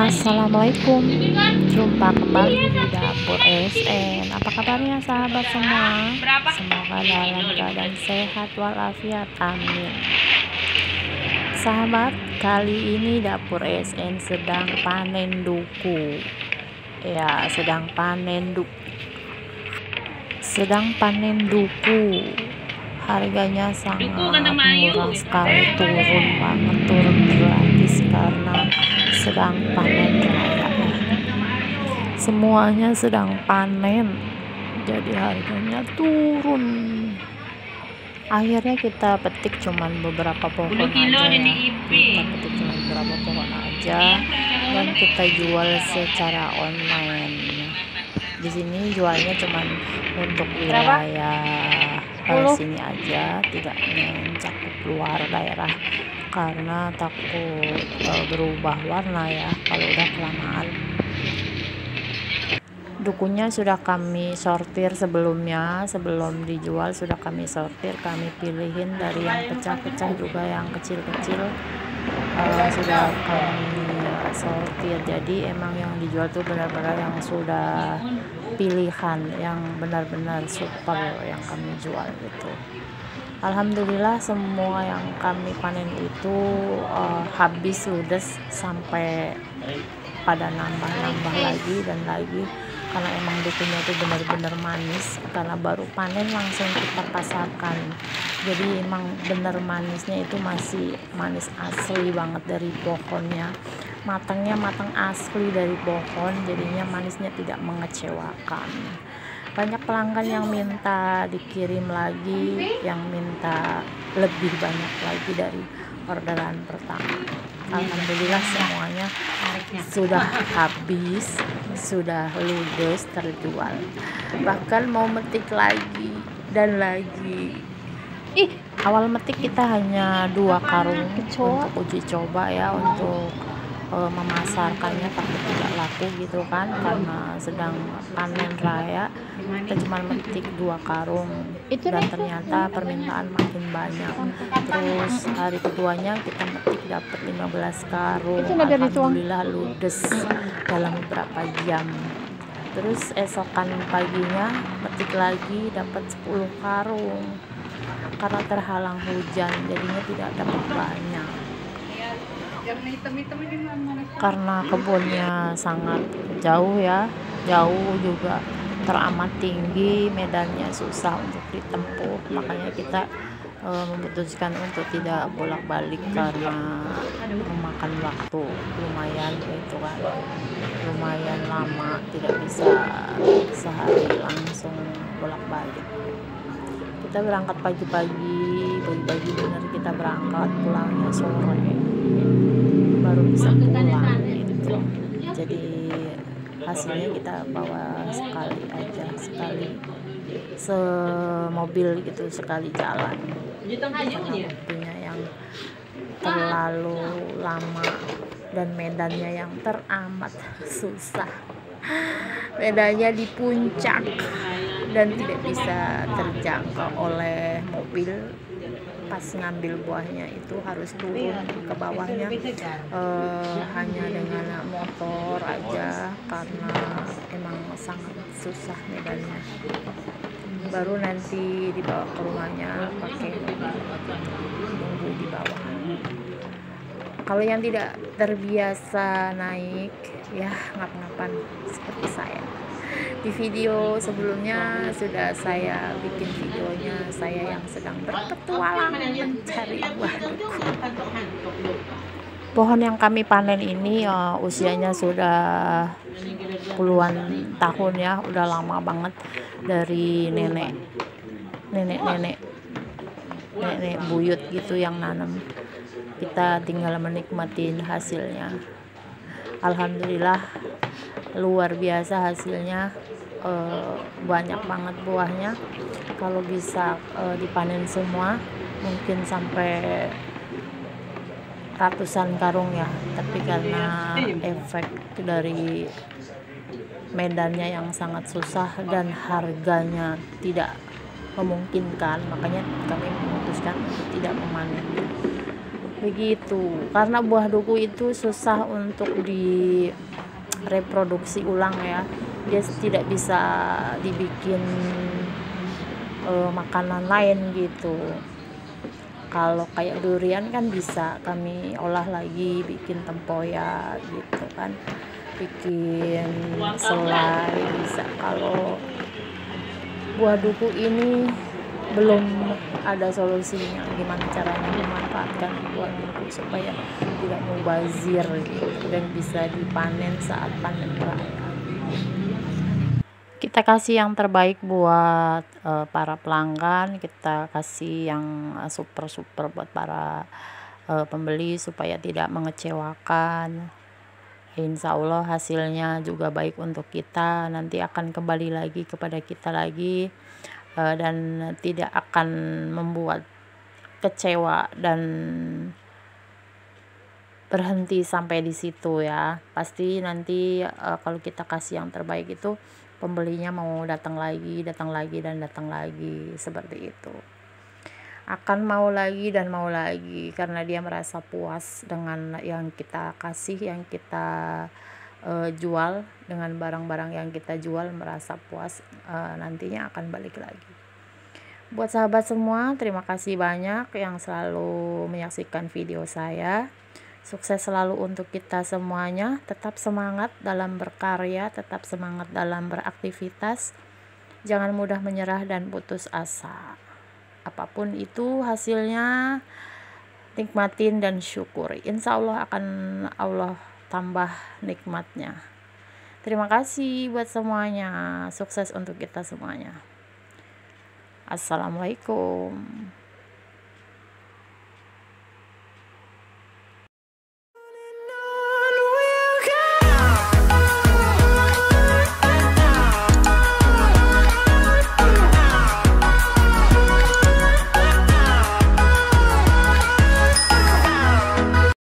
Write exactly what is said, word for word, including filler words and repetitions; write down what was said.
Assalamualaikum, jumpa kembali di dapur S N. Apa kabarnya sahabat semua? Semoga dalam keadaan sehat walafiat, amin. Sahabat, kali ini dapur S N sedang panen duku. Ya, sedang panen duku. Sedang panen duku. Harganya sangat murah sekali, turun banget, turun gratis karena sedang panen raya. Semuanya sedang panen, jadi harganya turun. Akhirnya kita petik cuman beberapa pohon aja ya. Kita petik cuman beberapa pohon aja dan kita jual secara online. Di sini jualnya cuman untuk wilayah uh, sini aja, tidak mencakup luar daerah karena takut uh, berubah warna ya kalau udah kelamaan. Dukunya sudah kami sortir sebelumnya, sebelum dijual sudah kami sortir, kami pilihin dari yang pecah-pecah juga yang kecil-kecil uh, sudah kami sortir. Jadi emang yang dijual tuh benar-benar yang sudah pilihan, yang benar-benar super yang kami jual gitu. Alhamdulillah semua yang kami panen itu uh, habis ludes sampai pada nambah-nambah lagi dan lagi karena emang dukunya itu benar-benar manis, karena baru panen langsung kita pasarkan. Jadi emang benar manisnya itu masih manis asli banget dari pohonnya, matangnya matang asli dari pohon, jadinya manisnya tidak mengecewakan. Banyak pelanggan yang minta dikirim lagi, yang minta lebih banyak lagi dari orderan pertama. Alhamdulillah semuanya sudah habis, sudah ludes, terjual. Bahkan mau metik lagi dan lagi. Ih, awal metik kita hanya dua karung untuk uji coba ya, untuk uh, memasarkannya, tapi tidak laku gitu kan karena sedang panen raya. Kita cuma metik dua karung dan ternyata permintaan makin banyak. Terus hari keduanya kita metik dapat lima belas karung. Alhamdulillah ludes dalam beberapa jam. Terus esokan paginya metik lagi dapat sepuluh karung. Karena terhalang hujan jadinya tidak dapat banyak. Karena kebunnya sangat jauh ya, jauh juga teramat tinggi, medannya susah untuk ditempuh, makanya kita e, memutuskan untuk tidak bolak-balik karena memakan waktu lumayan gitu kan, lumayan lama, tidak bisa sehari langsung bolak-balik. Kita berangkat pagi-pagi, pagi-pagi benar kita berangkat, pulangnya sore, baru bisa pulang gitu. Jadi hasilnya kita bawa sekali aja, sekali semobil gitu, sekali jalan, karena waktunya yang terlalu lama dan medannya yang teramat susah. Medannya di puncak dan tidak bisa terjangkau oleh mobil. Pas ngambil buahnya itu harus turun ke bawahnya uh, hanya dengan motor aja karena emang sangat susah medannya. Baru nanti dibawa ke rumahnya pakai nunggu di bawah. Kalau yang tidak terbiasa naik ya ngap-ngapan seperti saya. Di video sebelumnya sudah saya bikin videonya saya yang sedang berpetualang mencari buah duku. Pohon yang kami panen ini uh, usianya sudah puluhan tahun ya, udah lama banget, dari nenek nenek-nenek nenek buyut gitu yang nanam. Kita tinggal menikmatin hasilnya. Alhamdulillah luar biasa hasilnya, e, banyak banget buahnya. Kalau bisa e, dipanen semua mungkin sampai ratusan karung ya, tapi karena efek dari medannya yang sangat susah dan harganya tidak memungkinkan, makanya kami memutuskan untuk tidak memanen. begitu. Karena buah duku itu susah untuk direproduksi ulang ya, dia tidak bisa dibikin uh, makanan lain gitu. Kalau kayak durian kan bisa kami olah lagi, bikin tempoyak gitu kan, bikin selai bisa. Kalau buah duku ini belum ada solusinya, gimana caranya memanfaatkan buah duku supaya tidak mubazir gitu dan bisa dipanen saat panen raya. Kita kasih yang terbaik buat uh, para pelanggan, kita kasih yang uh, super-super buat para uh, pembeli supaya tidak mengecewakan. Insya Allah hasilnya juga baik untuk kita, nanti akan kembali lagi kepada kita lagi, uh, dan tidak akan membuat kecewa dan berhenti sampai di situ ya. Pasti nanti uh, kalau kita kasih yang terbaik itu pembelinya mau datang lagi, datang lagi dan datang lagi, seperti itu. Akan mau lagi dan mau lagi karena dia merasa puas dengan yang kita kasih, yang kita uh, jual, dengan barang-barang yang kita jual, merasa puas, uh, nantinya akan balik lagi. Buat sahabat semua, terima kasih banyak yang selalu menyaksikan video saya. Sukses selalu untuk kita semuanya, tetap semangat dalam berkarya, tetap semangat dalam beraktivitas, jangan mudah menyerah dan putus asa. Apapun itu hasilnya, nikmatin dan syukuri. Insya Allah akan Allah tambah nikmatnya. Terima kasih buat semuanya, sukses untuk kita semuanya. Assalamualaikum.